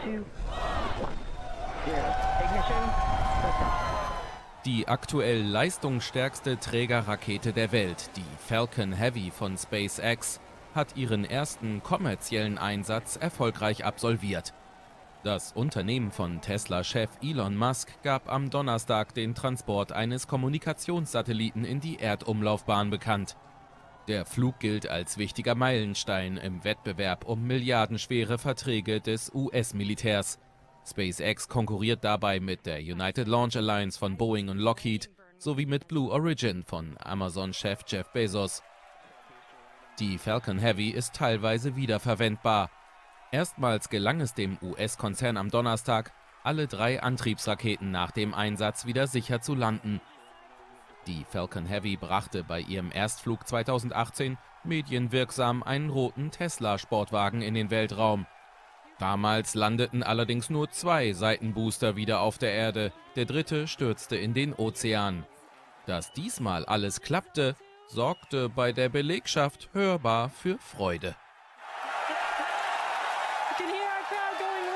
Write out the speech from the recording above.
Die aktuell leistungsstärkste Trägerrakete der Welt, die Falcon Heavy von SpaceX, hat ihren ersten kommerziellen Einsatz erfolgreich absolviert. Das Unternehmen von Tesla-Chef Elon Musk gab am Donnerstag den Transport eines Kommunikationssatelliten in die Erdumlaufbahn bekannt. Der Flug gilt als wichtiger Meilenstein im Wettbewerb um milliardenschwere Verträge des US-Militärs. SpaceX konkurriert dabei mit der United Launch Alliance von Boeing und Lockheed sowie mit Blue Origin von Amazon-Chef Jeff Bezos. Die Falcon Heavy ist teilweise wiederverwendbar. Erstmals gelang es dem US-Konzern am Donnerstag, alle 3 Antriebsraketen nach dem Einsatz wieder sicher zu landen. Die Falcon Heavy brachte bei ihrem Erstflug 2018 medienwirksam einen roten Tesla-Sportwagen in den Weltraum. Damals landeten allerdings nur 2 Seitenbooster wieder auf der Erde, der dritte stürzte in den Ozean. Dass diesmal alles klappte, sorgte bei der Belegschaft hörbar für Freude. You can hear our crowd going